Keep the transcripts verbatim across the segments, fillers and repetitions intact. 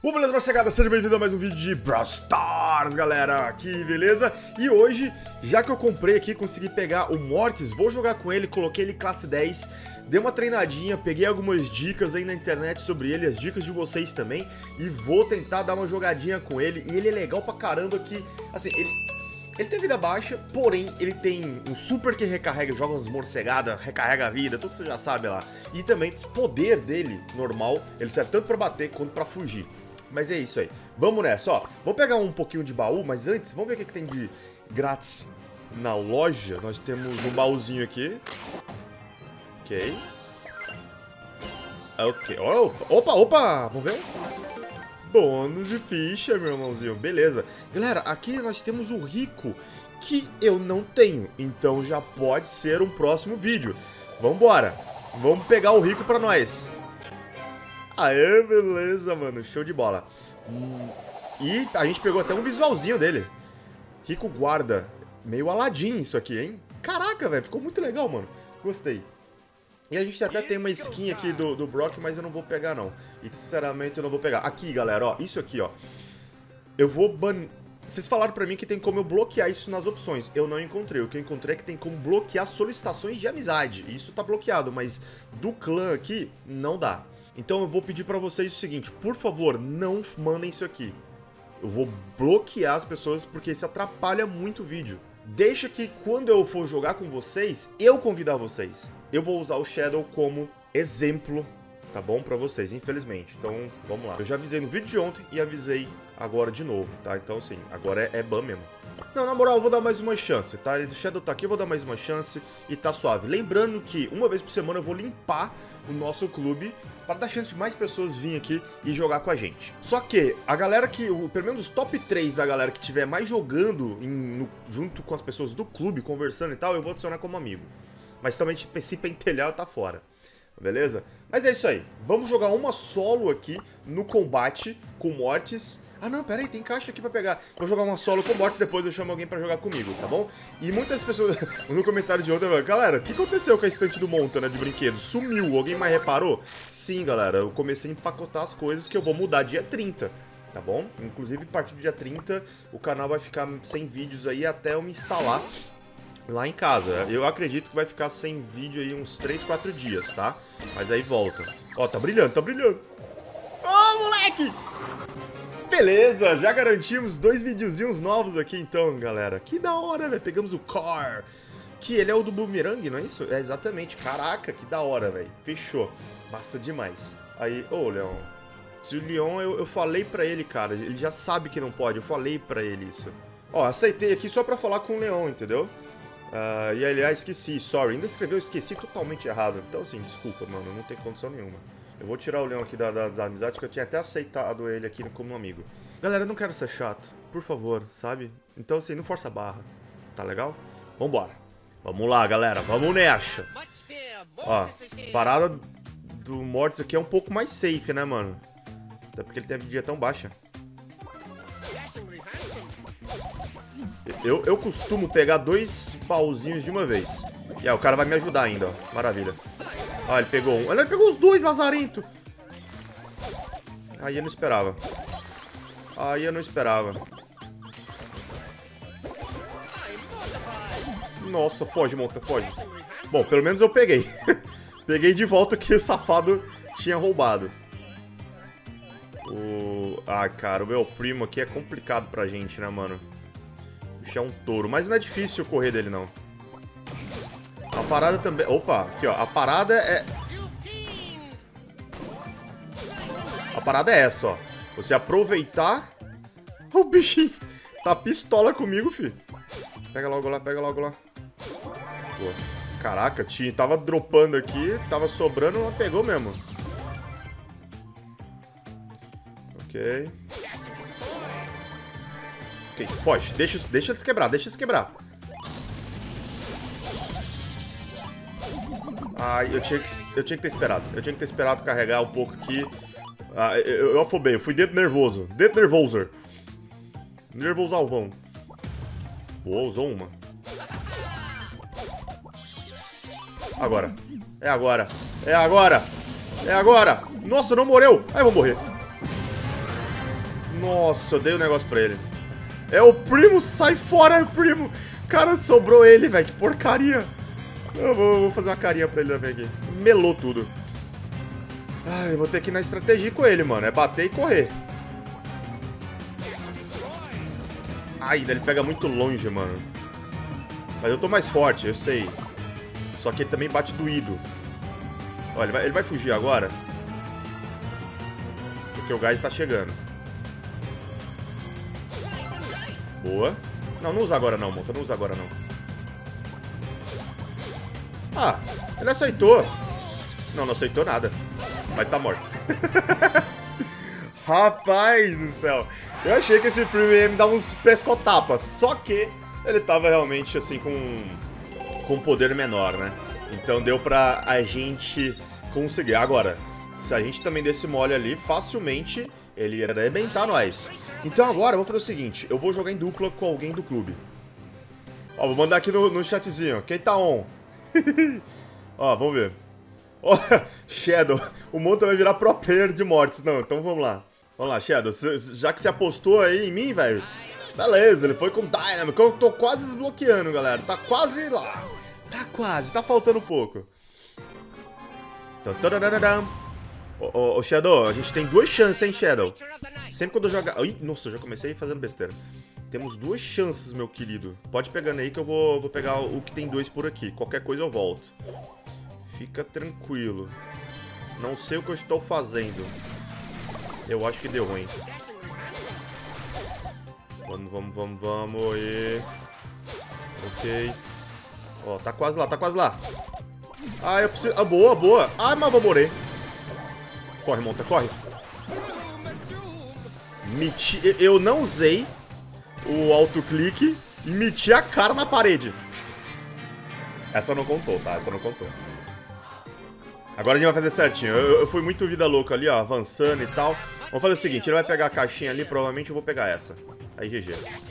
Bom, beleza, morcegada, seja bem-vindo a mais um vídeo de Brawl Stars, galera, aqui, beleza? E hoje, já que eu comprei aqui, consegui pegar o Mortis, vou jogar com ele, coloquei ele classe dez, dei uma treinadinha, peguei algumas dicas aí na internet sobre ele, as dicas de vocês também, e vou tentar dar uma jogadinha com ele, e ele é legal pra caramba que, assim, ele... Ele tem vida baixa, porém ele tem um super que recarrega, joga umas morcegadas, recarrega a vida, tudo que você já sabe lá. E também, poder dele, normal, ele serve tanto pra bater quanto pra fugir. Mas é isso aí. Vamos nessa, ó. Vou pegar um pouquinho de baú, mas antes, vamos ver o que, que tem de grátis na loja. Nós temos um baúzinho aqui. Ok. Ok. Opa, opa, opa! Vamos ver? Bônus de ficha, meu irmãozinho. Beleza. Galera, aqui nós temos o rico, que eu não tenho. Então já pode ser um próximo vídeo. Vambora. Vamos pegar o rico pra nós. Aê, beleza, mano. Show de bola. Hum, e a gente pegou até um visualzinho dele. Rico guarda. Meio Aladdin isso aqui, hein? Caraca, velho. Ficou muito legal, mano. Gostei. E a gente até tem uma skin aqui do, do Brock, mas eu não vou pegar, não. E, sinceramente, eu não vou pegar. Aqui, galera, ó. Isso aqui, ó. Eu vou ban... Vocês falaram pra mim que tem como eu bloquear isso nas opções. Eu não encontrei. O que eu encontrei é que tem como bloquear solicitações de amizade. Isso tá bloqueado, mas do clã aqui, não dá. Então eu vou pedir pra vocês o seguinte. Por favor, não mandem isso aqui. Eu vou bloquear as pessoas porque isso atrapalha muito o vídeo. Deixa que quando eu for jogar com vocês, eu convidar vocês. Eu vou usar o Shadow como exemplo, tá bom? Pra vocês, infelizmente. Então, vamos lá. Eu já avisei no vídeo de ontem e avisei agora de novo, tá? Então, sim, agora é, é ban mesmo. Não, na moral, eu vou dar mais uma chance, tá? O Shadow tá aqui, eu vou dar mais uma chance e tá suave. Lembrando que uma vez por semana eu vou limpar o nosso clube para dar chance de mais pessoas virem aqui e jogar com a gente. Só que a galera que, o, pelo menos os top três da galera que tiver mais jogando em, no, junto com as pessoas do clube, conversando e tal, eu vou adicionar como amigo. Mas também se pentelhar tá fora, beleza? Mas é isso aí, vamos jogar uma solo aqui no combate com Mortis. Ah não, pera aí, tem caixa aqui pra pegar. Vou jogar uma solo com Mortis, depois eu chamo alguém pra jogar comigo, tá bom? E muitas pessoas no comentário de ontem, galera, o que aconteceu com a estante do Montana de brinquedos? Sumiu, alguém mais reparou? Sim, galera, eu comecei a empacotar as coisas que eu vou mudar dia trinta, tá bom? Inclusive, a partir do dia trinta, o canal vai ficar sem vídeos aí até eu me instalar lá em casa. Eu acredito que vai ficar sem vídeo aí uns três, quatro dias, tá? Mas aí volta. Ó, tá brilhando, tá brilhando. Ô, oh, moleque! Beleza, já garantimos dois videozinhos novos aqui então, galera. Que da hora, velho. Pegamos o Car, que ele é o do Boomerang, não é isso? É exatamente. Caraca, que da hora, velho. Fechou. Massa demais. Aí, ô, Leon. Se o Leon, eu, eu falei pra ele, cara. Ele já sabe que não pode. Eu falei pra ele isso. Ó, aceitei aqui só pra falar com o Leon, entendeu? Uh, e aliás, esqueci, sorry. Ainda escreveu, esqueci totalmente errado. Então, assim, desculpa, mano. Não tem condição nenhuma. Eu vou tirar o Leon aqui da, da, da amizade, que eu tinha até aceitado ele aqui como um amigo. Galera, eu não quero ser chato, por favor, sabe? Então, assim, não força a barra, tá legal? Vambora. Vamos lá, galera, vamos nessa. Ó, parada do Mortis aqui é um pouco mais safe, né, mano? Até porque ele tem a vidinha tão baixa. Eu, eu costumo pegar dois pauzinhos de uma vez. E aí, o cara vai me ajudar ainda, ó. Maravilha. Ah, ele pegou um. Ele pegou os dois, lazarento. Aí eu não esperava. Aí eu não esperava. Nossa, foge, monta, foge. Bom, pelo menos eu peguei. Peguei de volta o que o safado tinha roubado. O... Ah, cara, o meu primo aqui é complicado pra gente, né, mano? O bicho é um touro. Mas não é difícil correr dele, não. A parada também... Opa, aqui, ó. A parada é... A parada é essa, ó. Você aproveitar... O bichinho tá pistola comigo, fi. Pega logo lá, pega logo lá. Pô. Caraca, tinha, tava dropando aqui, tava sobrando, mas pegou mesmo. Ok. Ok, foge. Deixa, deixa eles quebrar, deixa eles quebrar. Ai, eu tinha, que, eu tinha que ter esperado. Eu tinha que ter esperado carregar um pouco aqui. Ah, eu, eu afobei, eu fui dentro nervoso. Dentro nervoso. Nervosalvão. Boa, usou uma. Agora. É agora. É agora. É agora. Nossa, não morreu. Ai, eu vou morrer. Nossa, eu dei o um negócio pra ele. É o primo, sai fora, primo. Cara, sobrou ele, velho, que porcaria. Eu vou, vou fazer uma carinha pra ele também aqui. Melou tudo. Ai, eu vou ter que ir na estratégia com ele, mano. É bater e correr. Ai, ele pega muito longe, mano. Mas eu tô mais forte, eu sei. Só que ele também bate doído. Olha, ele vai, ele vai fugir agora. Porque o gás tá chegando. Boa. Não, não usa agora não, Monta. Não usa agora não. Ah, ele aceitou. Não, não aceitou nada. Mas tá morto. Rapaz do céu. Eu achei que esse primo ia me dar uns pescotapas. Só que ele tava realmente assim com com poder menor, né? Então deu pra a gente conseguir. Agora, se a gente também desse mole ali, facilmente ele ia arrebentar nós. Então agora eu vou fazer o seguinte. Eu vou jogar em dupla com alguém do clube. Ó, vou mandar aqui no, no chatzinho. Quem tá on? Ó, vamos ver. Ó, Shadow. O Monta vai virar pro player de mortes. Não, então vamos lá. Vamos lá, Shadow. Já que você apostou aí em mim, velho. Beleza, ele foi com Dynamic. Eu tô quase desbloqueando, galera. Tá quase lá. Tá quase. Tá faltando um pouco. Ô, ô, ô, Shadow, a gente tem duas chances, hein, Shadow? Sempre quando eu jogar... Ih, nossa, eu já comecei fazendo besteira. Temos duas chances, meu querido. Pode pegando aí que eu vou, vou pegar o que tem dois por aqui. Qualquer coisa eu volto. Fica tranquilo. Não sei o que eu estou fazendo. Eu acho que deu ruim. Vamos, vamos, vamos, vamos. E... Ok. Ó, tá quase lá, tá quase lá. Ah, eu preciso... Ah, boa, boa. Ah, mas vou morrer. Corre, Monta, corre. Meti... Eu não usei o autoclique e meti a cara na parede. Essa não contou, tá? Essa não contou. Agora a gente vai fazer certinho. Eu, eu fui muito vida louca ali, ó, avançando e tal. Vamos fazer o seguinte, ele vai pegar a caixinha ali, provavelmente eu vou pegar essa. Aí, G G.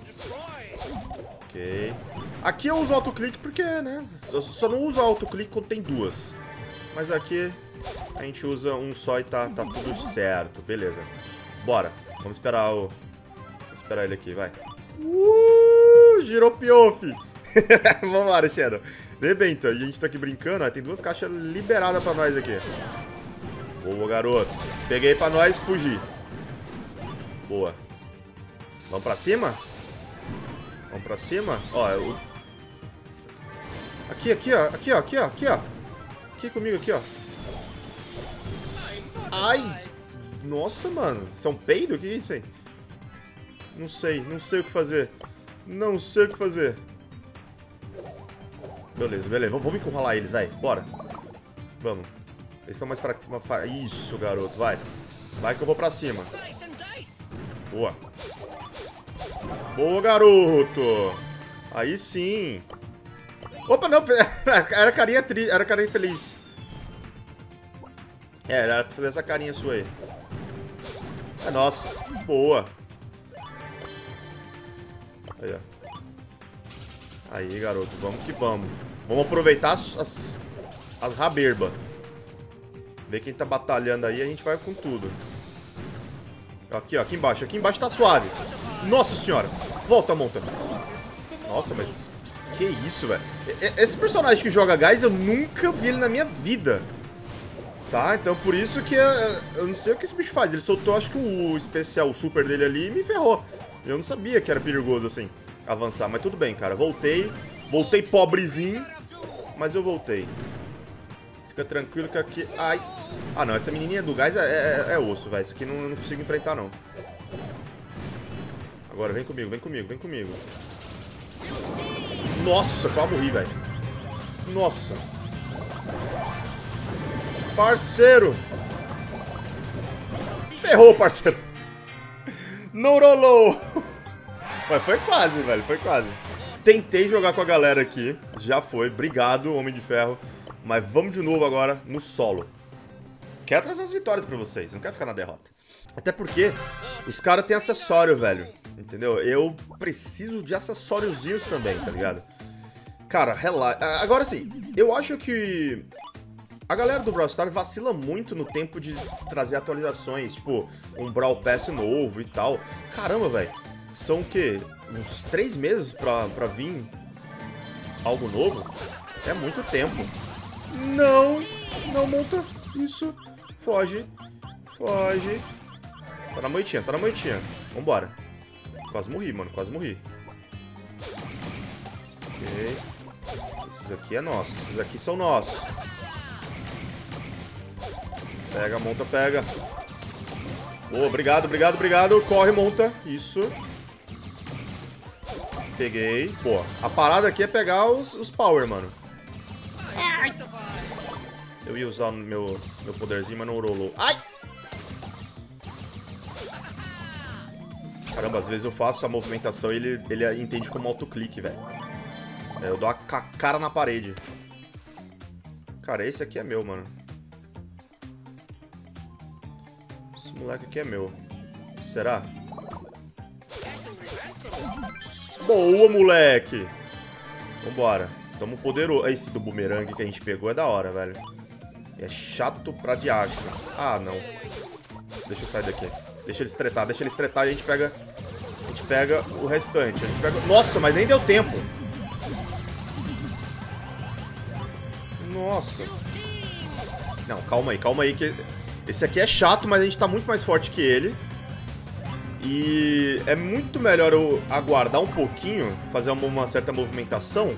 Ok. Aqui eu uso autoclique porque, né, eu só não uso autoclique quando tem duas. Mas aqui a gente usa um só e tá, tá tudo certo. Beleza. Bora. Vamos esperar o... Vamos esperar ele aqui, vai. Uh, girou piof. Vamos lá, Shadow. Rebenta. E a gente tá aqui brincando, ó. Tem duas caixas liberadas pra nós aqui. Boa, garoto. Peguei pra nós, fugi. Boa. Vamos pra cima? Vamos pra cima? Ó, eu... Aqui, aqui, ó. Aqui, ó. Aqui, ó. Aqui, ó. Aqui comigo, aqui, ó. Ai. Nossa, mano. Isso é um peido? O que é isso aí? Não sei. Não sei o que fazer. Não sei o que fazer. Beleza, beleza. Vamos encurralar eles, vai. Bora. Vamos. Eles estão mais fracos. Isso, garoto. Vai. Vai que eu vou pra cima. Boa. Boa, garoto. Aí sim. Opa, não. Era carinha tri... Era carinha feliz. É, era pra fazer essa carinha sua aí. É nossa. Boa. Aí, ó. Aí, garoto. Vamos que vamos. Vamos aproveitar as, as, as raberbas. Ver quem tá batalhando aí, a gente vai com tudo. Aqui, ó. Aqui embaixo. Aqui embaixo tá suave. Nossa senhora. Volta, Monta. Nossa, mas... Que isso, velho. Esse personagem que joga gás, eu nunca vi ele na minha vida. Tá? Então por isso que... Eu, eu não sei o que esse bicho faz. Ele soltou, acho que o especial, o super dele ali, e me ferrou. Eu não sabia que era perigoso assim avançar, mas tudo bem, cara. Voltei. Voltei pobrezinho, mas eu voltei. Fica tranquilo que aqui... Ai. Ah, não. Essa menininha do gás é, é, é osso, velho. Isso aqui não, não consigo enfrentar, não. Agora, vem comigo, vem comigo, vem comigo. Nossa, quase morri, velho. Nossa. Parceiro. Ferrou, parceiro. Não rolou. Mas foi quase, velho. Foi quase. Tentei jogar com a galera aqui. Já foi. Obrigado, Homem de Ferro. Mas vamos de novo agora no solo. Quero trazer umas vitórias pra vocês. Não quero ficar na derrota. Até porque os caras têm acessório, velho. Entendeu? Eu preciso de acessóriozinhos também, tá ligado? Cara, relaxa. Agora sim, eu acho que A galera do Brawl Stars vacila muito no tempo de trazer atualizações, tipo, um Brawl Pass novo e tal. Caramba, velho. São o quê? Uns três meses pra, pra vir algo novo? É muito tempo. Não! Não monta isso. Foge. Foge. Tá na moitinha, tá na moitinha. Vambora. Quase morri, mano. Quase morri. Ok. Esses aqui é nosso. Esses aqui são nossos. Pega, monta, pega. Oh, obrigado, obrigado, obrigado. Corre, monta. Isso. Peguei. Pô, a parada aqui é pegar os, os power, mano. Ai. Eu ia usar o meu, meu poderzinho, mas não rolou. Ai! Caramba, às vezes eu faço a movimentação e ele, ele entende como autoclique, velho. Eu dou a cara na parede. Cara, esse aqui é meu, mano. Esse moleque aqui é meu. Será? Boa, moleque! Vambora. Tamo poderoso. Esse do bumerangue que a gente pegou é da hora, velho. É chato pra diacho. Ah, não. Deixa eu sair daqui. Deixa eles tretar, deixa eles tretar e a gente pega... A gente pega o restante. A gente pega... Nossa, mas nem deu tempo. Nossa. Não, calma aí, calma aí que... Esse aqui é chato, mas a gente tá muito mais forte que ele. E é muito melhor eu aguardar um pouquinho, fazer uma, uma certa movimentação.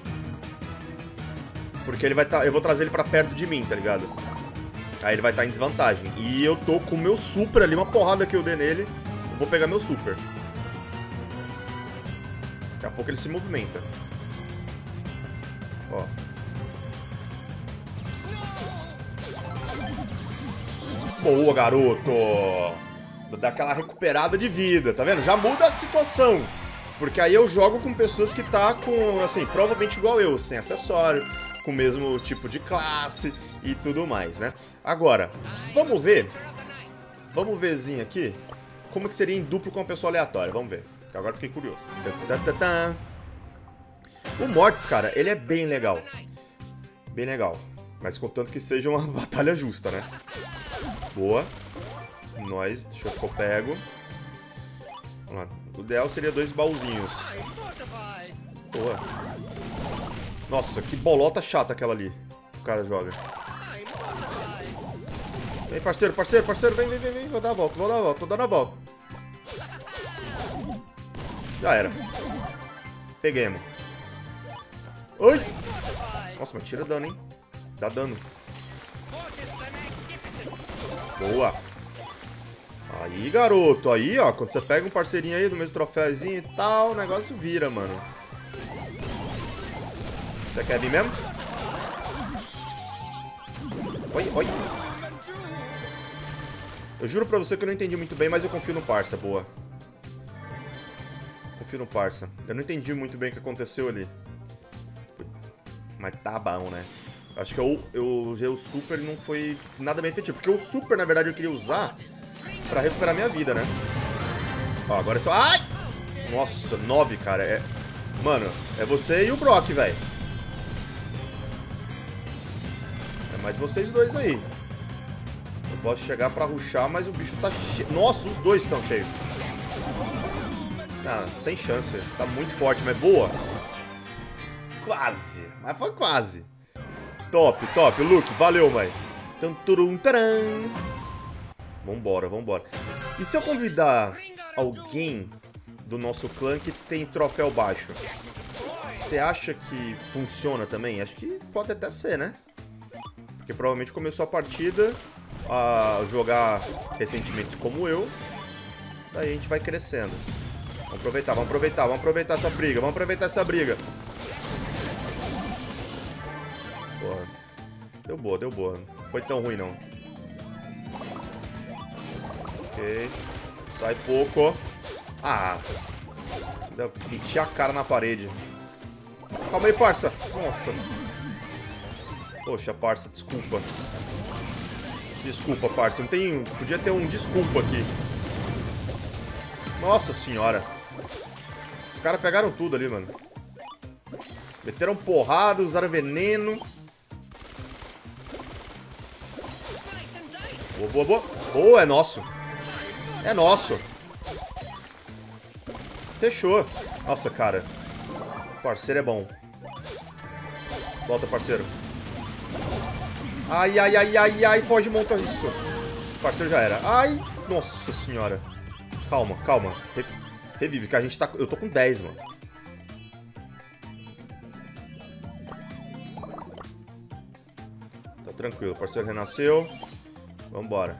Porque ele vai tá, eu vou trazer ele pra perto de mim, tá ligado? Aí ele vai estar tá em desvantagem. E eu tô com o meu super ali, uma porrada que eu dei nele. Eu vou pegar meu super. Daqui a pouco ele se movimenta. Ó. Boa, garoto! Dá aquela recuperada de vida, tá vendo? Já muda a situação. Porque aí eu jogo com pessoas que tá com, assim, provavelmente igual eu, sem acessório, com o mesmo tipo de classe e tudo mais, né? Agora, vamos ver. Vamos verzinho aqui. Como que seria em duplo com uma pessoa aleatória. Vamos ver. Agora fiquei curioso. O Mortis, cara, ele é bem legal. Bem legal. Mas contanto que seja uma batalha justa, né? Boa. Nós, deixa eu ver que eu pego. Vamos lá. O ideal seria dois baúzinhos. Boa. Nossa, que bolota chata aquela ali. O cara joga. Vem, parceiro, parceiro, parceiro. Vem, vem, vem, vem. Vou dar a volta, vou dar a volta. Tô dando a volta. Já era. Peguemos. Oi! Nossa, mas tira dano, hein? Dá dano. Boa. Aí, garoto. Aí, ó. Quando você pega um parceirinho aí do mesmo troféuzinho e tal, o negócio vira, mano. Você quer vir mesmo? Oi, oi. Eu juro pra você que eu não entendi muito bem, mas eu confio no parça. Boa. Confio no parça. Eu não entendi muito bem o que aconteceu ali. Mas tá bom, né? Acho que eu, eu usei o super e não foi nada bem efetivo. Porque o super, na verdade, eu queria usar pra recuperar minha vida, né? Ó, agora é só... Ai! Nossa, nove, cara. É... Mano, é você e o Brock, velho. É mais vocês dois aí. Eu posso chegar pra rushar, mas o bicho tá cheio. Nossa, os dois estão cheios. Ah, sem chance. Tá muito forte, mas boa. Quase. Mas foi quase. Top, top. Luke, valeu, velho. Vambora, vambora. E se eu convidar alguém do nosso clã que tem troféu baixo? Você acha que funciona também? Acho que pode até ser, né? Porque provavelmente começou a partida a jogar recentemente como eu. Daí a gente vai crescendo. Vamos aproveitar, vamos aproveitar, vamos aproveitar essa briga, vamos aproveitar essa briga. Porra. Deu boa, deu boa. Não foi tão ruim, não. Ok. Sai pouco. Ah. Meti a cara na parede. Calma aí, parça. Nossa. Poxa, parça, desculpa. Desculpa, parça. Não tem... Podia ter um desculpa aqui. Nossa senhora. Os caras pegaram tudo ali, mano. Meteram porrada, usaram veneno. Boa, boa, boa. Boa, é nosso. É nosso. Fechou. Nossa, cara. Parceiro é bom. Volta, parceiro. Ai, ai, ai, ai, ai. Pode montar isso. Parceiro já era. Ai, nossa senhora. Calma, calma. Re revive, que a gente tá... Eu tô com dez, mano. Tá tranquilo. Parceiro renasceu. Vambora.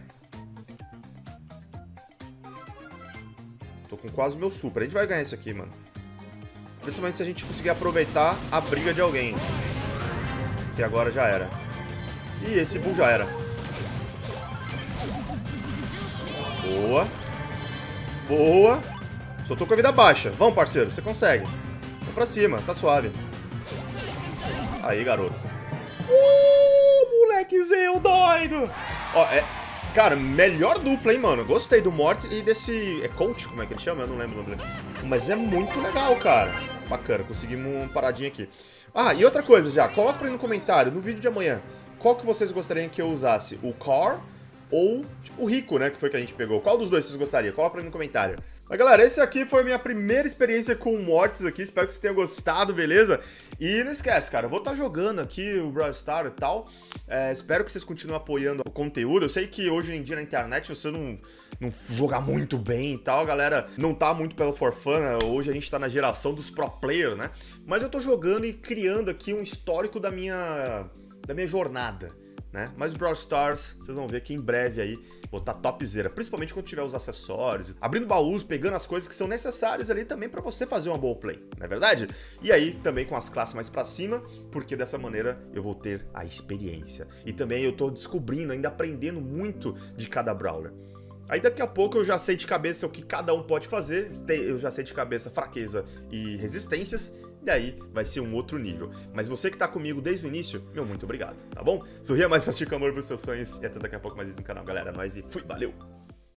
Tô com quase o meu super. A gente vai ganhar isso aqui, mano. Principalmente se a gente conseguir aproveitar a briga de alguém. Que agora já era. Ih, esse bull já era. Boa. Boa. Só tô com a vida baixa. Vamos, parceiro. Você consegue. Vamos pra cima. Tá suave. Aí, garoto. Uh, molequezinho doido. Ó, é... Cara, melhor dupla, hein, mano. Gostei do Morty e desse... É coach? Como é que ele chama? Eu não lembro o nome dele. Mas é muito legal, cara. Bacana. Conseguimos uma paradinha aqui. Ah, e outra coisa já. Coloca pra aí no comentário, no vídeo de amanhã, qual que vocês gostariam que eu usasse? O Car ou tipo, o Rico, né? Que foi que a gente pegou. Qual dos dois vocês gostariam? Coloca pra aí no comentário. Mas, galera, esse aqui foi a minha primeira experiência com o Mortis aqui. Espero que vocês tenham gostado, beleza? E não esquece, cara, eu vou estar jogando aqui o Brawl Stars e tal. É, espero que vocês continuem apoiando o conteúdo. Eu sei que hoje em dia na internet você não, não joga muito bem e tal. A galera não tá muito pelo for fun, né? Hoje a gente tá na geração dos pro players, né? Mas eu tô jogando e criando aqui um histórico da minha, da minha jornada, né? Mas o Brawl Stars, vocês vão ver que em breve aí vou estar topzera, principalmente quando tiver os acessórios, abrindo baús, pegando as coisas que são necessárias ali também pra você fazer uma boa play, não é verdade? E aí também com as classes mais pra cima, porque dessa maneira eu vou ter a experiência. E também eu tô descobrindo, ainda aprendendo muito de cada brawler. Aí daqui a pouco eu já sei de cabeça o que cada um pode fazer, eu já sei de cabeça fraqueza e resistências, e aí vai ser um outro nível. Mas você que tá comigo desde o início, meu muito obrigado, tá bom? Sorria mais, pratica amor pros seus sonhos, e até daqui a pouco mais vídeo no canal, galera. Nós e fui, valeu!